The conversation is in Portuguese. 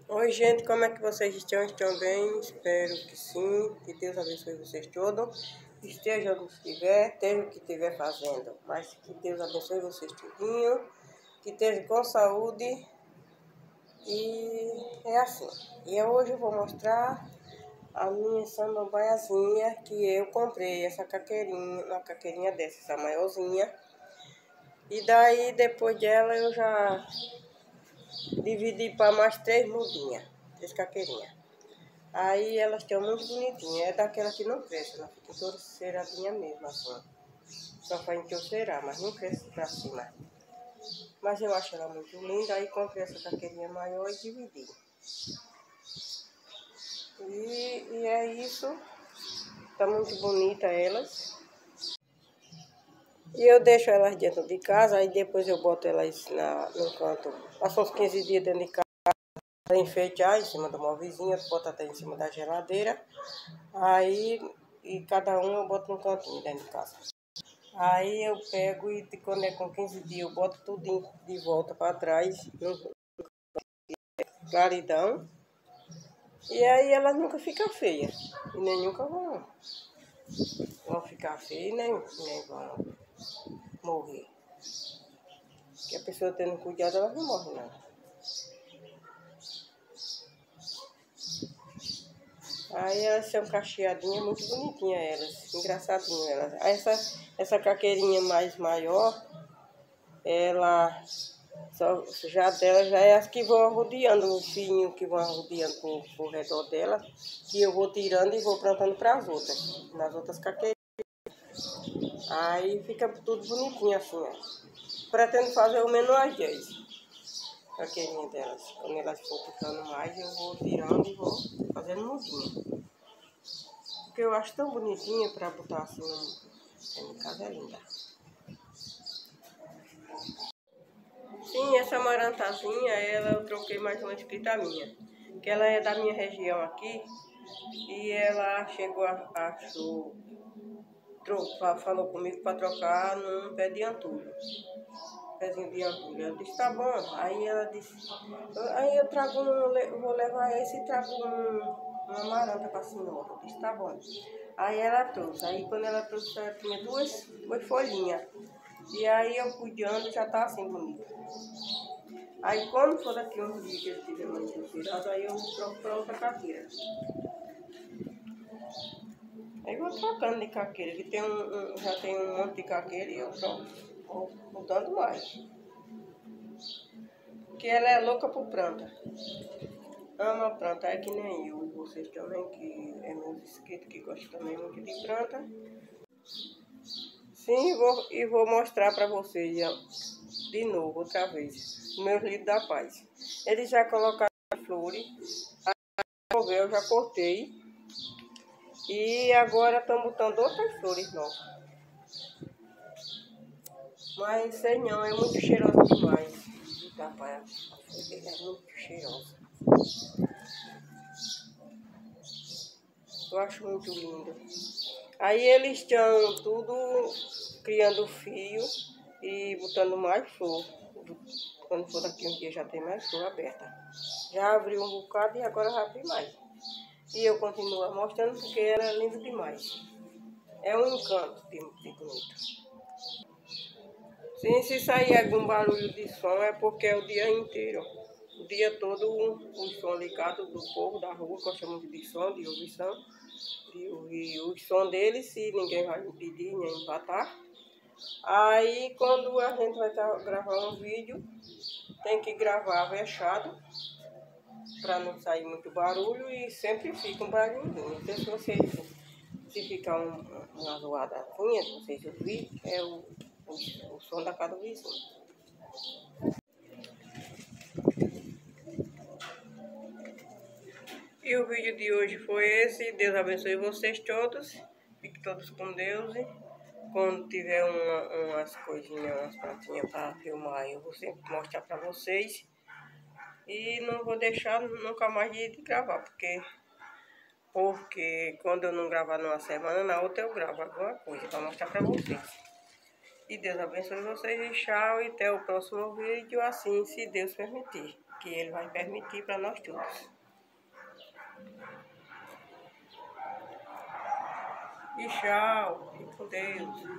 Oi, gente, como é que vocês estão? Estão bem? Espero que sim, que Deus abençoe vocês todos. Esteja onde estiver, esteja o que estiver fazendo, mas que Deus abençoe vocês tudinho, que esteja com saúde. E é assim. E hoje eu vou mostrar a minha samambaiazinha que eu comprei, essa caqueirinha, uma caqueirinha dessa, essa maiorzinha. E daí, depois dela, eu já dividi para mais 3 caqueirinhas. Aí elas estão muito bonitinhas. É daquela que não cresce, ela fica entorceiradinha mesmo, assim. Só para entorceirar, mas não cresce pra cima. Mas eu acho ela muito linda, aí comprei essa caqueirinha maior e dividi. E é isso. Tá muito bonita elas. E eu deixo elas dentro de casa, aí depois eu boto elas no canto. Passo uns 15 dias dentro de casa para enfeitar em cima do móvelzinho, eu boto até em cima da geladeira. Aí, e cada um eu boto num cantinho dentro de casa. Aí eu pego e quando é com 15 dias eu boto tudo de volta para trás, no claridão. E aí elas nunca ficam feias. E nem nunca vão ficar feias, nem vão morrer. Porque a pessoa tendo cuidado, elas não morrem não. Aí elas são cacheadinhas, muito bonitinhas elas, engraçadinhas elas. Aí essa caqueirinha mais maior, ela já dela já é as que vão arrodeando, o fininho que vão arrodeando por redor dela, que eu vou tirando e vou plantando para as outras, nas outras caqueirinhas. Aí fica tudo bonitinho assim, ó. Pretendo fazer o menos as 10 caqueirinhas delas. Quando elas for ficando mais, eu vou tirando e vou fazendo mudinha. Porque eu acho tão bonitinha para botar assim em casa, é linda. Sim, essa amarantazinha, ela eu troquei mais uma inscrita minha. Que ela é da minha região aqui. E ela chegou, falou comigo para trocar num pé de antulho. Pezinho de antulho. Eu disse, tá bom. Aí ela disse, aí eu trago vou levar esse e trago uma amaranta para a senhora. Eu disse, tá bom. Aí ela trouxe. Aí quando ela trouxe, ela tinha duas folhinhas. E aí eu cuidando, já tá assim bonito. Aí quando for daqui uns dias que ele tiver mais tirado, aí eu troco para outra caqueira. Aí vou trocando de caqueira, que já tem um monte de caqueira e eu troco, vou mudando mais. Porque ela é louca por planta. Ama planta, é que nem eu. E vocês também, que é meus inscritos, que gostam também muito de planta. Sim, vou mostrar para vocês de novo, outra vez, o meu livro da paz. Eles já colocaram flores, eu já cortei. E agora estão botando outras flores novas. Mas sei não, é muito cheirosa demais. Rapaz, é muito cheirosa. Eu acho muito lindo. Aí eles estão tudo criando fio e botando mais flor. Quando for daqui um dia já tem mais flor aberta. Já abriu um bocado e agora vai abrir mais. E eu continuo mostrando porque ela é linda demais. É um encanto de bonito. Sim, se sair algum barulho de som é porque é o dia inteiro. O dia todo o som ligado do povo da rua, gosta muito de som, de ouvir som. De ouvir o som deles, se ninguém vai impedir nem empatar. Aí quando a gente vai gravar um vídeo, tem que gravar fechado, para não sair muito barulho e sempre fica um barulhinho. Então se vocês, se ficar uma zoadazinha, se vocês ouvirem, é o som da casa do vizinho. E o vídeo de hoje foi esse. Deus abençoe vocês todos. Fiquem todos com Deus. Quando tiver umas coisinhas, umas plantinhas para filmar, eu vou sempre mostrar para vocês. E não vou deixar nunca mais de gravar, porque quando eu não gravar numa semana, na outra eu gravo alguma coisa para mostrar para vocês. E Deus abençoe vocês e tchau. E até o próximo vídeo, assim, se Deus permitir. Que Ele vai permitir para nós todos. E tchau. Fique com Deus.